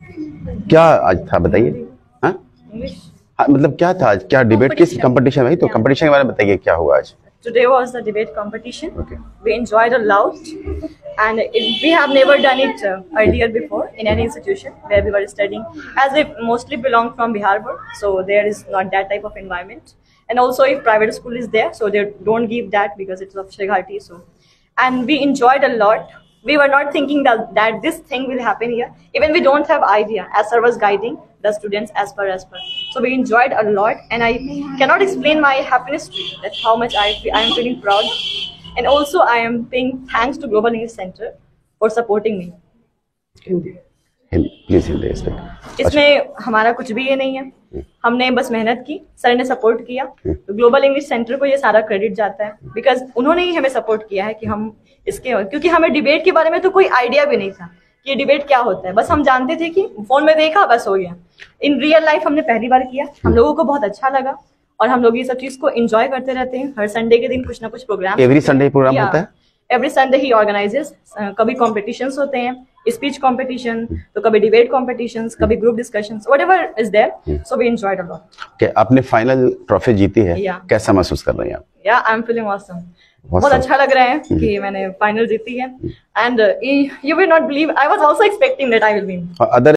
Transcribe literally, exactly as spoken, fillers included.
क्या आज था बताइए? हाँ हाँ, मतलब क्या था आज? क्या डिबेट किस कंपटीशन में? तो कंपटीशन के बारे में बताइए, क्या हुआ आज? Today was the debate competition. Okay. We enjoyed a lot, and it, we have never done it uh, earlier before in any institution where we were studying. As we mostly belong from Bihar board, so there is not that type of environment. And also, if private school is there, so they don't give that because it's of Srighati. So, and we enjoyed a lot. We were not thinking that that this thing will happen here. Even we don't have idea. As sir was guiding the students as per as per. So we enjoyed a lot, and I cannot explain my happiness to you. That how much I I am feeling proud, and also I am paying thanks to Global English Center for supporting me. Please Hindi इसमें इसमें हमारा कुछ भी ये नहीं है, हमने बस मेहनत की, सर ने सपोर्ट किया, तो ग्लोबल इंग्लिश सेंटर को ये सारा क्रेडिट जाता है, बिकॉज उन्होंने ही हमें सपोर्ट किया है कि हम इसके, क्योंकि हमें डिबेट के बारे में तो कोई आइडिया भी नहीं था कि ये डिबेट क्या होता है, बस हम जानते थे कि फोन में देखा बस हो गया। इन रियल लाइफ हमने पहली बार किया, हम लोगों को बहुत अच्छा लगा, और हम लोग ये सब चीज को एंजॉय करते रहते हैं। हर संडे के दिन कुछ ना कुछ प्रोग्राम, एवरी संडे प्रोग्राम होता है, एवरी संडे ही ऑर्गेनाइजेस, कभी कॉम्पिटिशंस होते हैं, स्पीच कंपटीशन, तो कभी डिबेट कंपटीशंस, कभी group discussions, whatever is there, so we enjoyed a lot. कि आपने फाइनल ट्रॉफी जीती है, yeah. कैसा महसूस कर रहे हैं आप? या आई एम फीलिंग ऑसम, बहुत अच्छा लग रहा है कि मैंने फाइनल जीती है, and you will not believe, I was also expecting that I will win. Other